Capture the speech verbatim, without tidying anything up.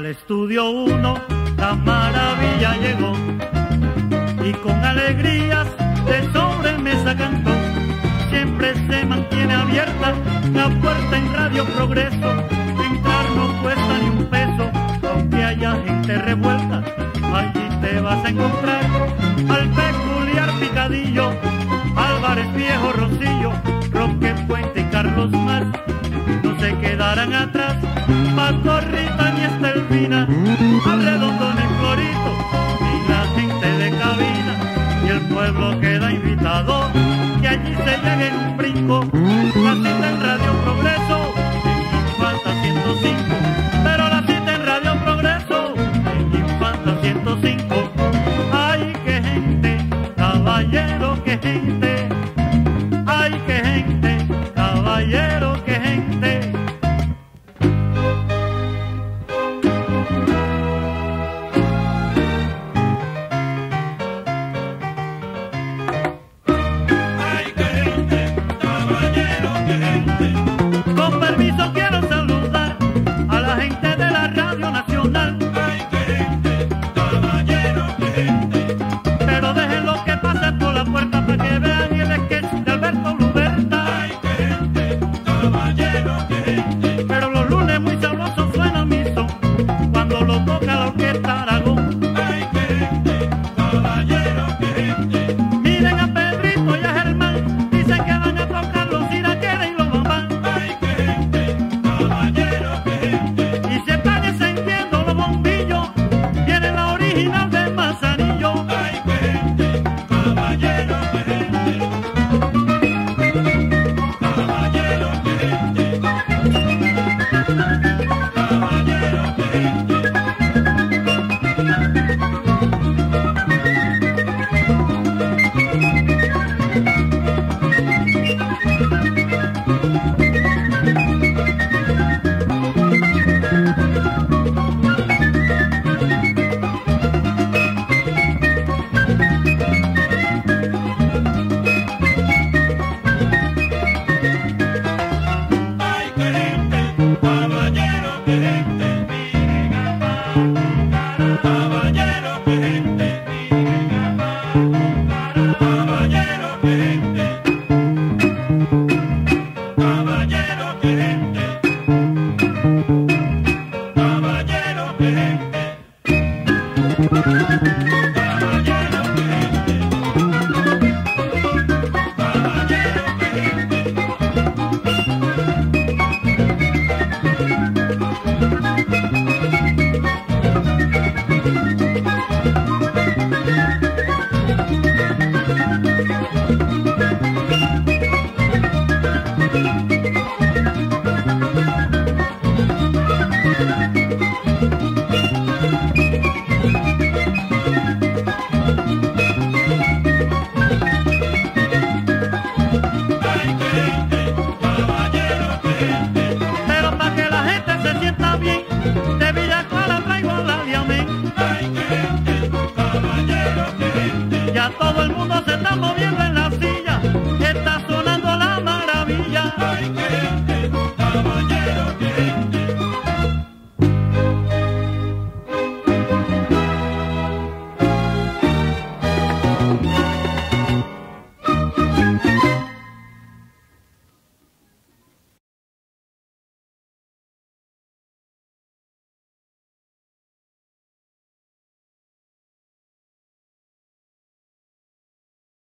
estudio uno, la maravilla llegó y con alegrías de sobremesa cantó. Siempre se mantiene abierta la puerta en Radio Progreso. Entrar no cuesta ni un peso, aunque haya gente revuelta. Allí te vas a encontrar al peculiar Picadillo, Álvarez Viejo, Rosillo, Roque Puente y Carlos Mar. No se quedarán atrás Paco, Rita ni Estelvina, Arredondo ni Florito, ni la gente de cabina. Y el pueblo queda invitado, que allí se llegue en un brinco. La cita en Radio Progreso, en Infanta ciento cinco. Pero la cita en Radio Progreso, en Infanta ciento cinco. Ay, qué gente, caballero, qué gente.